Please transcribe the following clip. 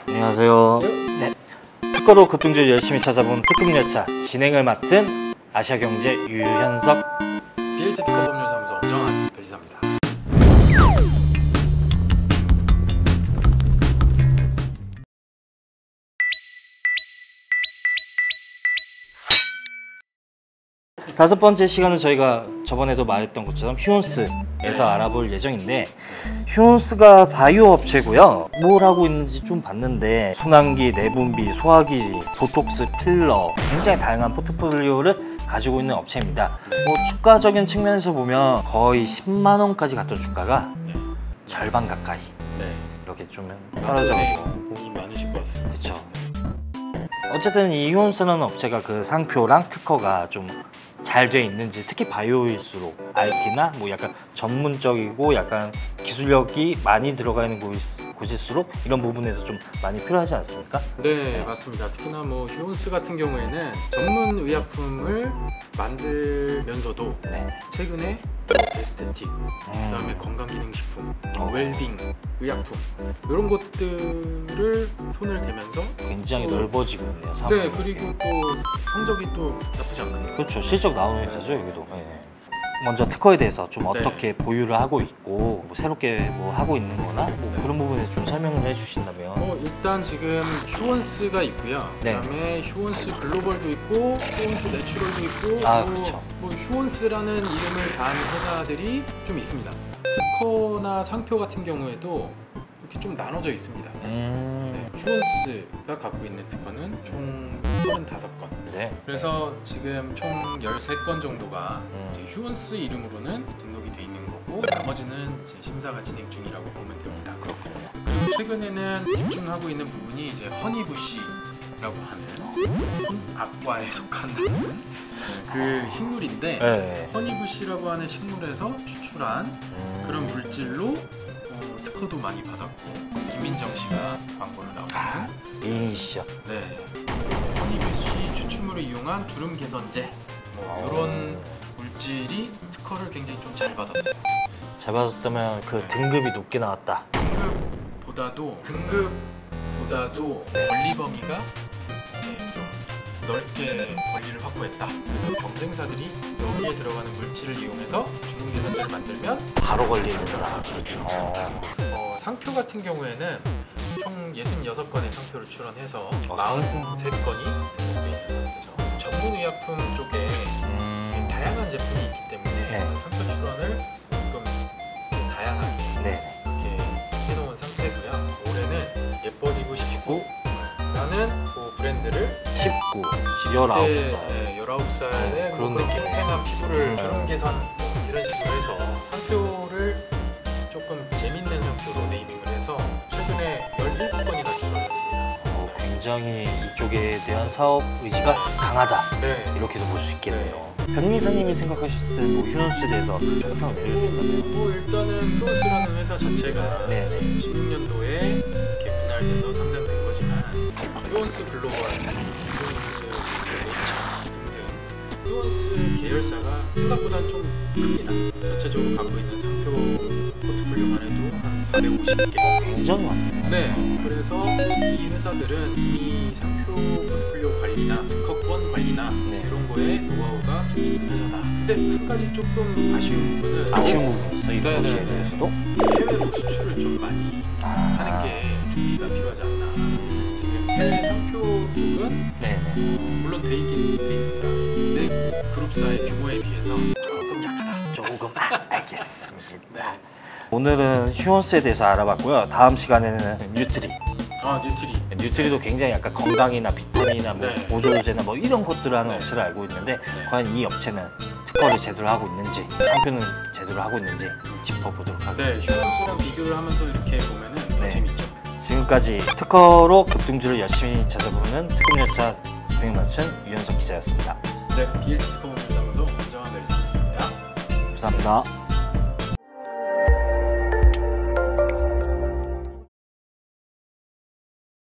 안녕하세요. 네. 특허로 급등주 열심히 찾아본 특급열차 진행을 맡은 아시아경제 유현석 BLT 특허법률사무소 엄정한 변리사입니다. 다섯 번째 시간은 저희가 저번에도 말했던 것처럼 휴온스에서 알아볼 예정인데, 휴온스가 바이오 업체고요. 뭘 하고 있는지 좀 봤는데 순환기, 내분비, 소화기, 보톡스, 필러, 굉장히 다양한 포트폴리오를 가지고 있는 업체입니다. 뭐 주가적인 측면에서 보면 거의 10만 원까지 갔던 주가가 절반 가까이 이렇게 좀 떨어져 고민이 많으실 것 같습니다. 그렇죠. 어쨌든 이 휴온스라는 업체가 그 상표랑 특허가 좀 잘 돼 있는지, 특히 바이오일수록 IT나 뭐 약간 전문적이고 약간 기술력이 많이 들어가 있는 곳일수록 이런 부분에서 좀 많이 필요하지 않습니까? 네, 맞습니다. 특히나 뭐 휴온스 같은 경우에는 전문 의약품을 만들면서도 최근에 에스테틱, 그다음에 건강기능식품, 웰빙, 의약품 이런 것들을 손을 대면서 굉장히 넓어지고 있네요. 네, 그리고 또 성적이 또 나쁘지 않거든요. 그렇죠. 실적 나오는 회사죠, 여기도. 먼저 특허에 대해서 좀 어떻게 보유를 하고 있고, 뭐 새롭게 뭐 하고 있는 거나 뭐 그런 부분에 좀 설명을 해주신다면. 일단 지금 휴온스가 있고요. 그다음에 휴온스 글로벌도 있고 휴온스 내추럴도 있고, 그렇죠. 뭐 휴온스라는 이름을 단 회사들이 좀 있습니다. 특허나 상표 같은 경우에도 이렇게 좀 나눠져 있습니다. 휴온스가 갖고 있는 특허는 총 35건. 그래서 지금 총 13건 정도가 이제 휴온스 이름으로는 등록이 돼 있는 거고, 나머지는 이제 심사가 진행 중이라고 보면 됩니다. 그렇군요. 그리고 최근에는 집중하고 있는 부분이 이제 허니부시라고 하는 악과에 속한다는 그 식물인데, 허니부시라고 하는 식물에서 추출한 그런 물질로 특허도 많이 받았고, 김민정 씨가 광고를 나오는 미인이시죠? 네, 허니부시 추출물을 이용한 주름 개선제, 이런 물질이 특허를 굉장히 좀 잘 받았어요. 잘 받았다면 그 등급이 높게 나왔다. 등급보다도 권리 범위가 좀 넓게 권리를 확보했다. 그래서 경쟁사들이 여기에 들어가는 물질을 이용해서 주름 개선제를 만들면 바로 걸리는구나. 그렇죠. 상표 같은 경우에는 총 66건의 상표를 출원해서 43건이 등록되어 있는 거죠. 전문의약품 쪽에 다양한 제품이 있기 때문에 상표 출원을 조금 다양하게 이렇게 해놓은 상태고요. 올해는 예뻐지고 싶고 라는 그 브랜드를 19살에 그렇게 팽팽한 피부를 주름 개선 이런 식으로 해서 상표를 조금 재밌는 상표로 네이밍을 해서 최근에 17건이나 출원했습니다. 굉장히 이쪽에 대한 사업 의지가 강하다. 이렇게도 볼 수 있겠네요. 변리사님이 생각하셨을 때 뭐 휴온스에 대해서 평을 내려준다면? 일단은 휴온스라는 회사 자체가 16년도에 이렇게 분할돼서 상장된 거지만, 휴온스 글로벌, 휴온스 네이처 등등 휴온스 계열사가 생각보다 좀 큽니다. 전체적으로 갖고 있는 상표 포트폴리오만 해도 한 450개. 굉장히 많네요. 그래서 이 회사들은 이 상표 포트폴리오 관리나 특허권 관리나 이런 거에 노하우가 좀 있는 회사다. 근데 한 가지 조금 아쉬운 부분은 있어. 이런 업체에 대해서도 해외로 수출을 좀 많이 하는 게 준비가 필요하지 않나. 지금 해외 상표 쪽은 물론 돼 있긴 돼 있습니다. 근데 그룹사의 규모에 비해서 조금 약하다. 조금. 알겠습니다. 오늘은 휴온스에 대해서 알아봤고요. 다음 시간에는 뉴트리. 뉴트리도 굉장히 약간 건강이나 비타민이나 뭐 보조제나 뭐 이런 것들을 하는 업체를 알고 있는데, 과연 이 업체는 특허를 제대로 하고 있는지, 상표는 제대로 하고 있는지 짚어보도록 하겠습니다. 휴온스랑 비교를 하면서 이렇게 보면은 더 재밌죠. 지금까지 특허로 급등주를 열심히 찾아보는 특급열차 진행 맡은 유현석 기자였습니다. BLT 특허법률사무소 엄정한 변리사였습니다. 감사합니다.